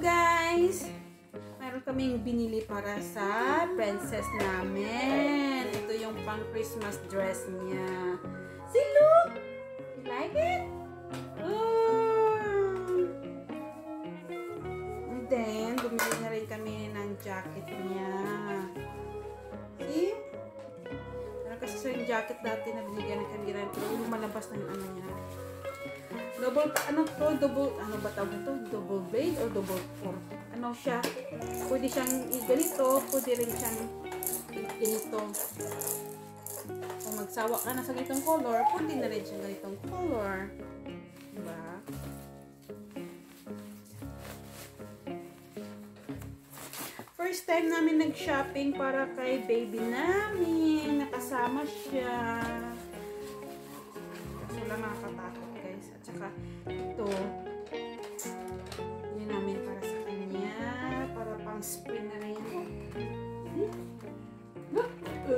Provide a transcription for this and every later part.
guys! Meron kaming binili para sa princess namin. Ito yung pang Christmas dress niya. See, look! You like it? Oh. And then, bumili na rin kami ng jacket niya. See? Meron kasi sa yung jacket dati na binigyan ng kanila. Pero yung malabas na yung ano niya. Double, ano ba tawag ito? Double blade or double four? Ano siya? Pwede siyang ganito, pwede rin siyang ganito. Kung magsawa ka na sa ganitong color, pwede na rin siyang ganitong color. Diba? First time namin nag-shopping para kay baby namin. Nakasama siya. Kaso lang nakakatakot, guys. At saka ito, yun namin para sa kanya. Para pang spring na rin. Look!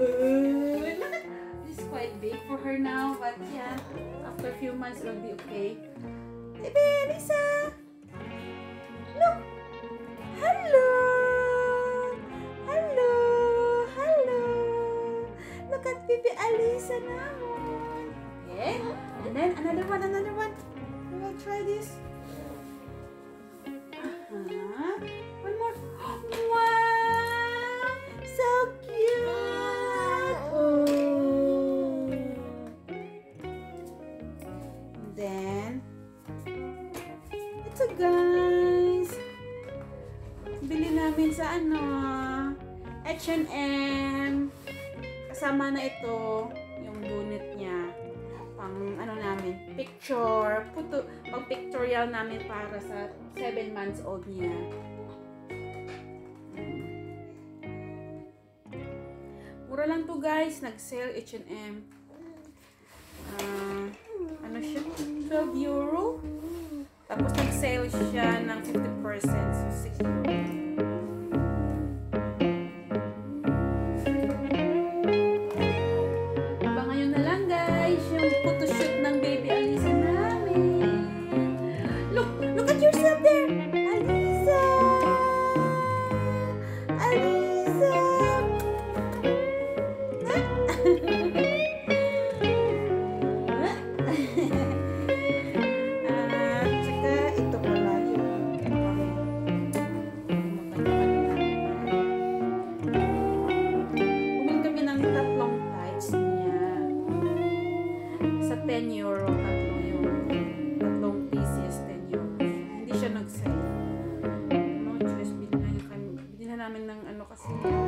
This is quite big for her now. But yeah, after a few months, it'll be okay. Baby, Alyssa! Look! Hello! Hello! Hello! Look at baby Alyssa now. Okay. And then another one. We'll try this. One more. Wow! So cute! Oh. And then ito guys. Bili namin sa H&M. Kasama na ito yung bonnet niya. Pang namin, picture, pang pictorial namin para sa 7 months old niya. Mura lang to guys, nag-sale H&M. Ano siya? 12 euro. Tapos nag-sale siya ng 50%, so 6 euro. Namin ng kasi